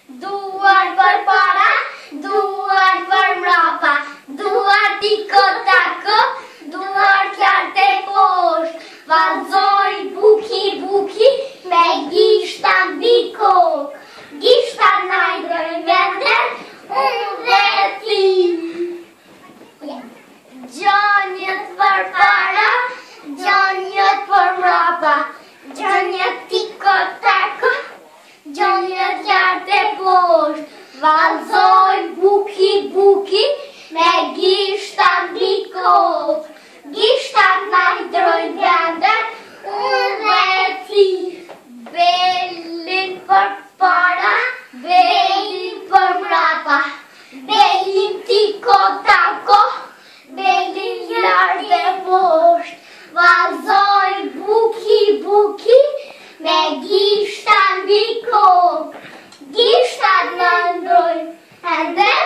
Duar per para, duar per mrapa, duar tico-taco, duar chiar te poș. Vazoi buki-buki, me gishtan bikoc. Gishtan najdroj vender, veti. Gjonjet për para, gjonjet për mrapa, gjonjet tico-taco, gjonjet chiar te poș. Vazoi buki-buki, me gishtan bikoc. Gishtan najdroj vender, veti. Belin për para, belin për mrapa, belin tico-taco, belin chiar te poș. Vazoi buki-buki, me gishtan bikoc. Gishtan najdroj vender,